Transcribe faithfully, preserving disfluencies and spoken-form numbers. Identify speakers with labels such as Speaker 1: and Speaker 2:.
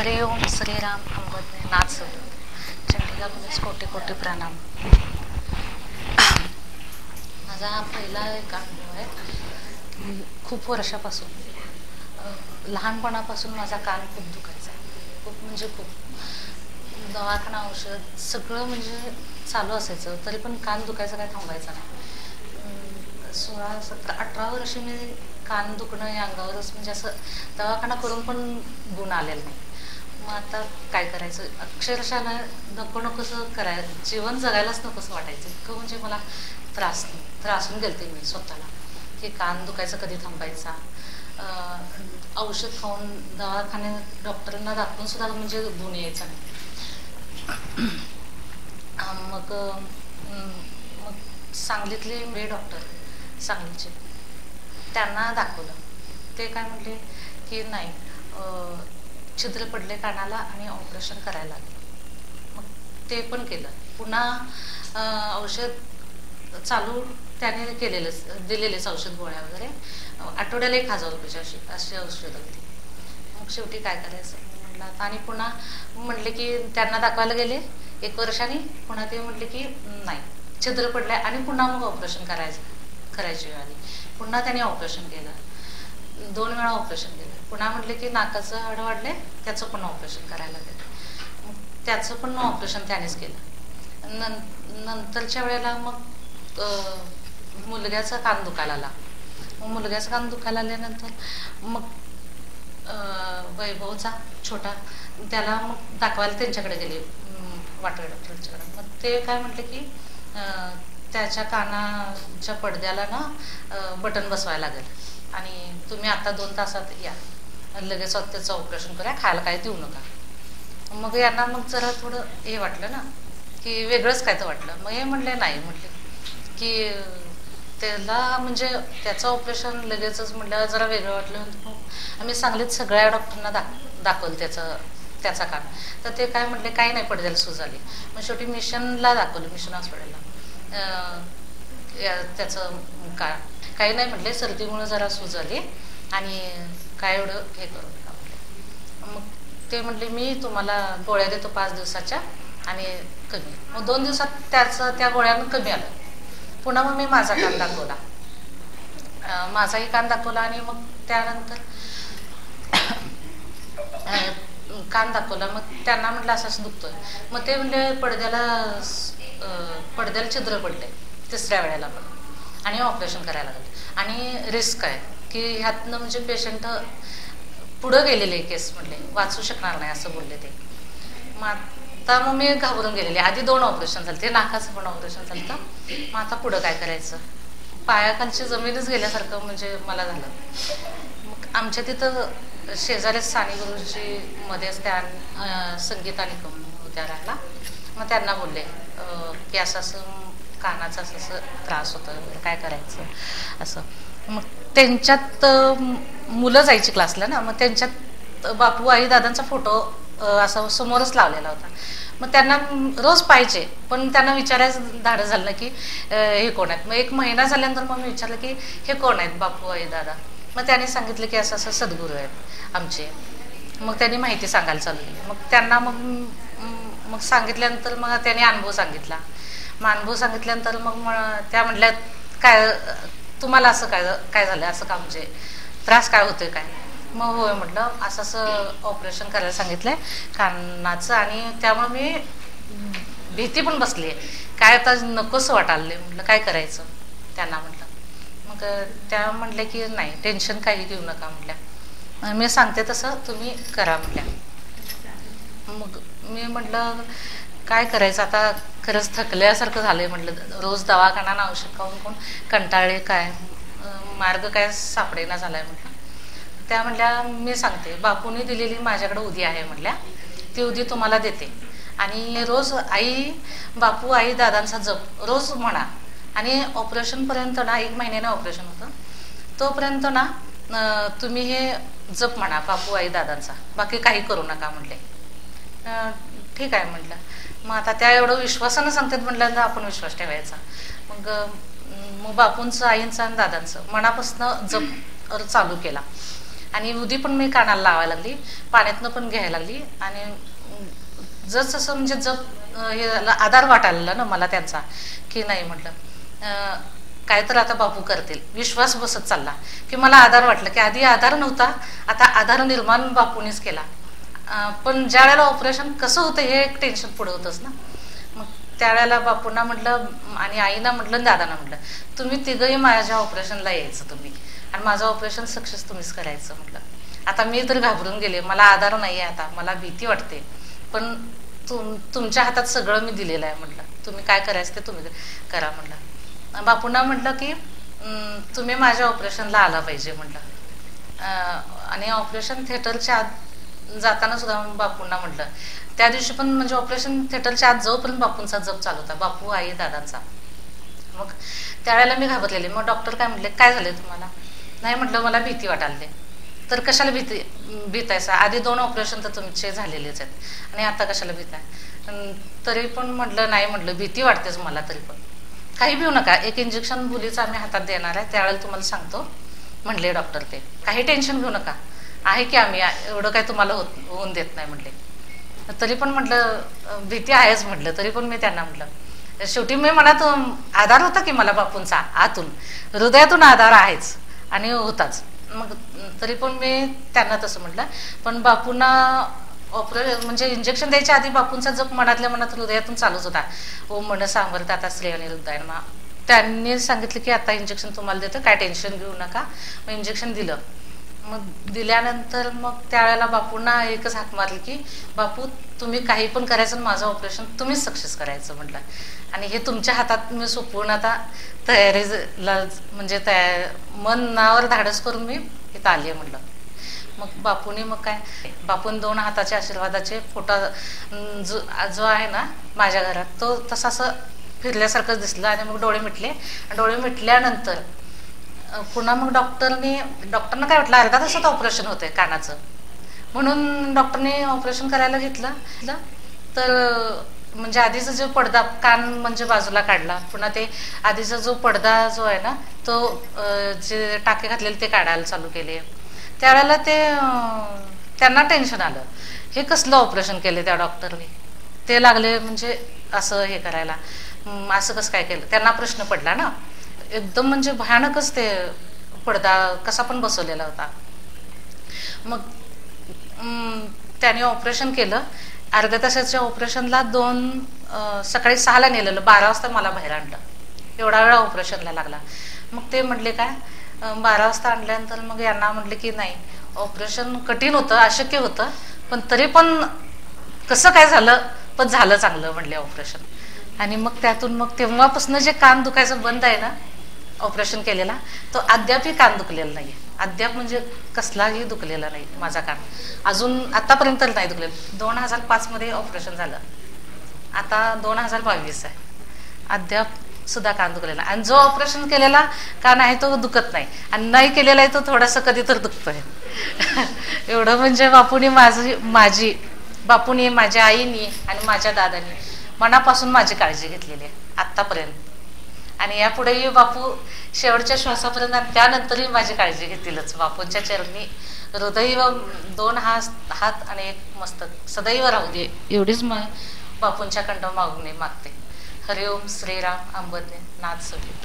Speaker 1: हरिओम श्रीराम अंबदने नाथ चंडीला पोलीस कोटी कोटी प्रणाम. माझा हा पहिला एक अनुभव आहे. खूप वर्षापासून लहानपणापासून माझा कान खूप दुखायचा, खूप म्हणजे खूप दवाखाना औषध सगळं म्हणजे चालू असायचं, तरी पण कान दुखायचं काय थांबायचं नाही. सोळा सतरा अठरा वर्षी मी कान दुखणं या अंगावरच म्हणजे असं दवाखाना करून पण गुण आलेलं नाही. मग आता काय करायचं, अक्षरशः नको नकोसं करायचं, जीवन जगायलाच नकोसं वाटायचं, इतकं म्हणजे मला त्रास त्रासून गेलते मी स्वतःला की कान दुखायचं कधी थांबायचा. औषध खाऊन दवाखाने डॉक्टरांना दाखवून सुद्धा म्हणजे गुण यायचा नाही. मग मग सांगलीतले मे डॉक्टर सांगलीचे, त्यांना दाखवलं. ते काय म्हटले की नाही, छिद्र पडले कानाला आणि ऑपरेशन करायला लागले. मग ते पण केलं. पुन्हा औषध चालू त्याने केलेलंच, दिलेलेच औषध गोळ्या वगैरे, आठवड्याला एक हजार रुपयाची अशी अशी औषध होती. मग शेवटी काय करायचं म्हटलं. आणि पुन्हा म्हटले की त्यांना दाखवायला गेले एक वर्षाने, पुन्हा ते म्हटले की नाही, छिद्र पडले आणि पुन्हा मग ऑपरेशन करायचं करायची वेळ आली. पुन्हा त्याने ऑपरेशन केलं, दोन वेळा ऑपरेशन केलं. पुन्हा म्हटले की नाकाचं हाड वाढले, त्याचं पण ऑपरेशन करायला गेलं. मग त्याचं पण ऑपरेशन त्यानेच केलं. नं नंतरच्या वेळेला मग मुलग्याचा कान दुखायला आला. मग मुलग्याचा कान दुखायला आल्यानंतर मग वैभवचा छोटा, त्याला मग दाखवायला त्यांच्याकडे गेले, वाटवे डॉक्टरच्याकडे. मग ते काय म्हटले की त्याच्या कानाच्या पडद्याला ना बटन बसवायला लागेल आणि तुम्ही आता दोन तासात या, लगेच त्याचं ऑपरेशन करूया, खायला काय देऊ नका. मग यांना मग जरा थोडं हे वाटलं ना, की वेगळंच काय तर वाटलं. मग हे म्हटले नाही, म्हटले की त्याला म्हणजे त्याचं ऑपरेशन लगेचच म्हटलं जरा वेगळं वाटलं. मग आम्ही सांगलीत सगळ्या डॉक्टरांना दाख दाखवलं त्याचं त्याचा कान. तर ते काय म्हटले काही नाही, पडद्याला सूज आली. मग शेवटी मिशनला दाखवलं, मिशन हॉस्पिटलला. त्याचं का काही नाही म्हटले, सर्दीमुळे जरा सूज आली आणि काय एवढं हे करू नका म्हटले. मग ते म्हटले मी तुम्हाला गोळ्या देतो पाच दिवसाच्या आणि कमी. मग दोन दिवसात त्याचं त्या गोळ्यानं कमी आलं. पुन्हा मग मी माझा कान दाखवला, माझाही कान दाखवला आणि मग त्यानंतर कान दाखवला. मग त्यांना म्हटलं असं असं दुखतोय. मग ते म्हणले पडद्याला पडद्याला छिद्र पडले तिसऱ्या वेळेला पण, आणि ऑपरेशन करायला लागले आणि रिस्क आहे की ह्यातनं म्हणजे पेशंट पुढं गेलेले केस म्हटले, वाचू शकणार नाही असं बोलले ते. मग आता मग मी घाबरून गेलेले. आधी दोन ऑपरेशन झाले, ते नाकाचं पण ऑपरेशन झालं तर. मग आता पुढं काय करायचं, पायाखालची जमीनच गेल्यासारखं म्हणजे मला झालं. मग आमच्या तिथं शेजारी साने गुरुजी मध्येच त्या संगीत आणि कम होत्या राहायला. मग त्यांना बोलले की असं असं कानाचा असं असं त्रास होतं वगैरे, काय करायचं असं. मग त्यांच्यात मुलं जायची क्लासला ना, मग त्यांच्यात बापू आई दादांचा फोटो असा समोरच लावलेला होता. मग त्यांना रोज पाहिजे, पण त्यांना विचारायचं धाडस झालं की हे कोण आहेत. मग एक महिना झाल्यानंतर मग मी विचारलं की हे कोण आहेत बापू आई दादा. मग त्यांनी सांगितलं की असं असं सद्गुरू आहेत आमचे. मग त्यांनी माहिती सांगायला चालू केली. मग त्यांना मग मग सांगितल्यानंतर मग त्यांनी अनुभव सांगितला. मग अनुभव सांगितल्यानंतर मग त्या म्हटल्या काय तुम्हाला असं काय काय झालं, असं का म्हणजे त्रास काय होतोय काय. मग होय म्हटलं, असं असं ऑपरेशन करायला सांगितलंय कानाचं आणि त्यामुळे मी भीती पण बसली आहे, काय आता नकोसं वाटायला. म्हटलं काय करायचं त्यांना म्हटलं. मग त्या म्हटल्या की नाही टेन्शन काही घेऊ नका म्हटल्या, मी सांगते तसं तुम्ही करा म्हटल्या. मग मी म्हटलं काय करायचं आता, खरंच थकल्यासारखं झालंय म्हटलं, रोज दवाखाना औषध खाऊन कोण कंटाळले, काय मार्ग काय सापडेना झालाय म्हटलं. त्या म्हटल्या मी सांगते, बापूंनी दिलेली माझ्याकडे उदी आहे म्हटल्या, ती उदी तुम्हाला देते आणि रोज आई बापू आई दादांचा जप रोज म्हणा आणि ऑपरेशनपर्यंत ना, एक महिन्याने ऑपरेशन होतं तोपर्यंत ना तुम्ही हे जप म्हणा बापू आई दादांचा, बाकी काही करू नका म्हटले. ठीक आहे म्हटलं. मग आता त्या एवढं विश्वासानं सांगतात म्हटल्यानंतर आपण विश्वास ठेवायचा. मग मग बापूंचं आईंचं आणि दादांचं मनापासून जप चालू केला. आणि उदी पण मी कानाला लावायला लागली, पाण्यातनं पण घ्यायला लागली. आणि जस जसं म्हणजे जप हे आधार वाटायला ना मला त्यांचा, की नाही म्हटलं काय तर आता बापू करतील, विश्वास बसत चालला. की मला आधार वाटलं की आधी आधार नव्हता, आता आधार निर्माण बापूनेच केला. पण ज्या वेळेला ऑपरेशन कसं होतं हे एक टेन्शन पुढं होतंच ना. मग त्यावेळेला बापूंना म्हटलं आणि आईना म्हटलं आणि दादांना म्हटलं, तुम्ही तिघंही माझ्या ऑपरेशनला यायचं तुम्ही, आणि माझं ऑपरेशन सक्सेस तुम्हीच करायचं म्हटलं. आता मी तर घाबरून गेले, मला आधार नाही आहे, आता मला भीती वाटते, पण तुम तुमच्या हातात सगळं मी दिलेलं आहे म्हटलं, तुम्ही काय करायचं ते तुम्ही करा म्हटलं. बापूंना म्हटलं की तुम्ही माझ्या ऑपरेशनला आला पाहिजे म्हटलं. आणि ऑपरेशन थिएटरच्या आत जाताना सुद्धा बापूंना म्हटलं, त्या दिवशी पण म्हणजे ऑपरेशन थिएटरच्या आत जाऊपर्यंत बापूंचा जप चालू होता, बापू आई दादांचा. मग त्यावेळेला मी घाबरलेले. मग डॉक्टर काय म्हटले, काय झाले तुम्हाला? नाही म्हटलं, मला भीती वाटायला. तर कशाला भीती भीतायचा, आधी दोन ऑपरेशन तर तुमचे झालेलेच आहेत आणि आता कशाला भीताय? तरी पण म्हटलं नाही म्हटलं, भीती वाटतेच मला, तरी पण काही भिऊ नका, एक इंजेक्शन मुलीचं आम्ही हातात देणार आहे, त्यावेळेला तुम्हाला सांगतो म्हणले डॉक्टर. ते काही टेन्शन घेऊ नका, आहे की आम्ही, एवढं काय तुम्हाला होत होऊन देत नाही म्हटले. तरी पण म्हटलं भीती आहेच म्हटलं, तरी पण मी त्यांना म्हटलं, शेवटी मी मनात आधार होता की मला बापूंचा, आतून हृदयातून आधार आहेच आणि होताच. मग तरी पण मी त्यांना तसं म्हटलं. पण बापूंना ऑपरे म्हणजे इंजेक्शन द्यायच्या आधी बापूंचा जप मनातल्या मनात हृदयातून चालूच होता, ओम मन सांवरत आता श्री अनिरुद्धाय नमः. त्यांनी सांगितलं की आता इंजेक्शन तुम्हाला देतं, काय टेन्शन घेऊ नका. मग इंजेक्शन दिलं. मग दिल्यानंतर मग त्यावेळेला बापूंना एकच हाक मारली की बापू तुम्ही काही पण करायचं, माझं ऑपरेशन तुम्हीच सक्सेस करायचं म्हटलं, आणि हे तुमच्या हातात मी सोपवून आता तयारीला म्हणजे तया मनावर धाडस करून मी इथं आली आहे म्हटलं. मग बापूने मग काय, बापून दोन हाताच्या आशीर्वादाचे फोटो जो जो आहे ना माझ्या घरात, तो तसा असं फिरल्यासारखंच दिसलं. आणि मग डोळे मिटले. डोळे मिटल्यानंतर पुन्हा मग डॉक्टरने डॉक्टरना काय वाटलं, अर्धा तासात ऑपरेशन होतंय कानाचं, म्हणून डॉक्टरने ऑपरेशन करायला घेतलं. तर म्हणजे आधीचा जो पडदा, कान म्हणजे बाजूला काढला, पुन्हा ते आधीचा जो पडदा जो आहे ना तो जे टाके घातलेले ते काढायला चालू केले. त्यावेळेला ते त्यांना टेन्शन आलं, हे कसलं ऑपरेशन केले त्या डॉक्टरने, ते लागले म्हणजे असं हे करायला, असं कसं काय केलं, त्यांना प्रश्न पडला ना. एकदम म्हणजे भयानकच ते पडदा कसा पण बसवलेला होता. मग त्याने ऑपरेशन केलं. अर्ध्या तासाच्या ऑपरेशनला दोन सकाळी सहाला नेलेलं, बारा वाजता मला बाहेर आणलं, एवढा वेळा ऑपरेशनला लागला. मग ते म्हटले काय, बारा वाजता आणल्यानंतर मग यांना म्हटले की नाही, ऑपरेशन कठीण होतं, अशक्य होतं, पण तरी पण कसं काय झालं, पण झालं चांगलं म्हणले ऑपरेशन. आणि मग त्यातून मग तेव्हापासून जे कान दुखायचं बंद आहे ना ऑपरेशन केलेला, तो अद्यापही कान दुखलेला नाही, अद्याप म्हणजे कसलाही दुखलेला नाही माझा कान, अजून आतापर्यंत नाही दुखलेलं. दोन हजार पाच मध्ये ऑपरेशन झालं, आता दोन हजार बावीस आहे, अद्याप सुद्धा कान दुखलेला. आणि जो ऑपरेशन केलेला कान आहे तो दुखत नाही, आणि नाही केलेला आहे तो थोडासा कधी तर दुखतोय. एवढं म्हणजे बापूने माझी माझी बापूने माझ्या आईनी आणि माझ्या दादानी मनापासून माझी काळजी घेतलेली आहे आतापर्यंत, आणि यापुढेही बापू शेवटच्या श्वासापर्यंत आणि त्यानंतरही माझी काळजी घेतीलच. बापूंच्या चरणी हृदय व दोन हात हात आणि एक मस्तक सदैव राहू दे, एवढीच मग बापूंच्या कंठ मागून मागते. हरिओम श्रीराम अंबदने नाथ सुखी.